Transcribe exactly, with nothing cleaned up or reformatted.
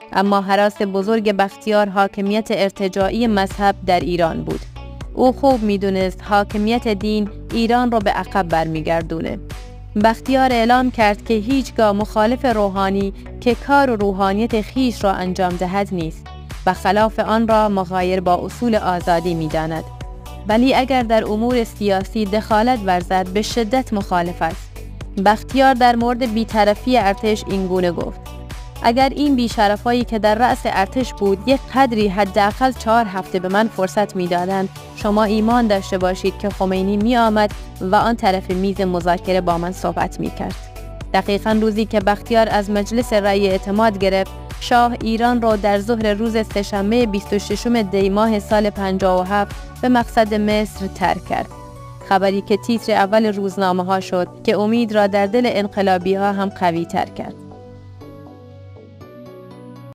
اما هراس بزرگ بختیار حاکمیت ارتجاعی مذهب در ایران بود. او خوب می‌دونست حاکمیت دین ایران را به عقب برمیگردونه. بختیار اعلام کرد که هیچگاه مخالف روحانی که کار و روحانیت خیش را انجام دهد نیست و خلاف آن را مغایر با اصول آزادی می‌داند. ولی اگر در امور سیاسی دخالت ورزد به شدت مخالف است. بختیار در مورد بی‌طرفی ارتش این گونه گفت: اگر این بی‌شرفایی که در رأس ارتش بود یک قدری حداقل چهار هفته به من فرصت می‌دادند، شما ایمان داشته باشید که خمینی می آمد و آن طرف میز مذاکره با من صحبت می‌کرد. دقیقاً روزی که بختیار از مجلس رأی اعتماد گرفت، شاه ایران را در ظهر روز سه‌شنبه بیست و ششم دی ماه سال پنجاه و هفت به مقصد مصر ترک کرد. خبری که تیتر اول روزنامه‌ها شد که امید را در دل انقلابی‌ها هم قوی تر کرد.